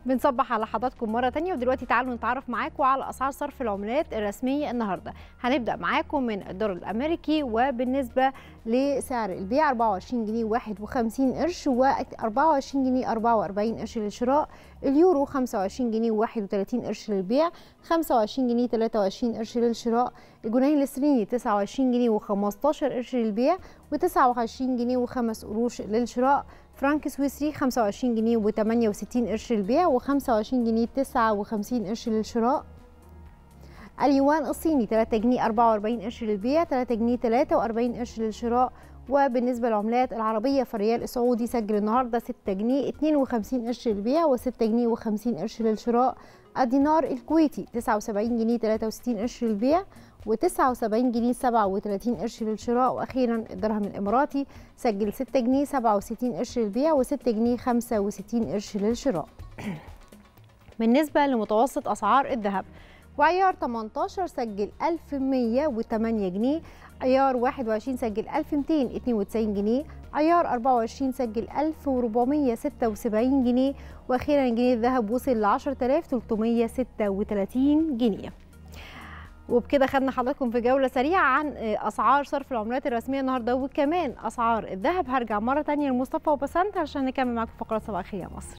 بنصبح على حضراتكم مرة تانية، ودلوقتي تعالوا نتعرف معاكم على أسعار صرف العملات الرسمية النهاردة. هنبدأ معاكم من الدولار الأمريكي، وبالنسبة لسعر البيع 24 جنيه 51 قرش و24 جنيه 44 قرش للشراء. اليورو 25 جنيه 31 قرش للبيع، 25 جنيه 23 قرش للشراء. الجنيه الاسترليني 29 جنيه و15 قرش للبيع، و29 جنيه و5 قروش للشراء. فرنك سويسري 25 جنيه و68 قرش للبيع، و25 جنيه 59 قرش للشراء. اليوان الصيني 3 جنيه 44 قرش للبيع، 3 جنيه 43 قرش للشراء. وبالنسبة للعملات العربية، فالريال السعودي سجل النهارده 6 جنيه 52 قرش للبيع، و6 جنيه و50 قرش للشراء. الدينار الكويتي 79 جنيه 63 قرش للبيع، و79 جنيه 37 قرش للشراء. واخيرا الدرهم الاماراتي سجل 6 جنيه 67 قرش للبيع، و6 جنيه 65 قرش للشراء. بالنسبة لمتوسط اسعار الذهب، وعيار 18 سجل 1108 جنيه، عيار 21 سجل 1292 جنيه، عيار 24 سجل 1476 جنيه، واخيرا جنيه الذهب وصل ل 10336 جنيه. وبكده خدنا حضراتكم في جولة سريعة عن أسعار صرف العملات الرسمية النهارده، وكمان أسعار الذهب. هرجع مرة تانية لمصطفى وبسنت عشان نكمل معاكم فقرات صباح الخير يا مصر.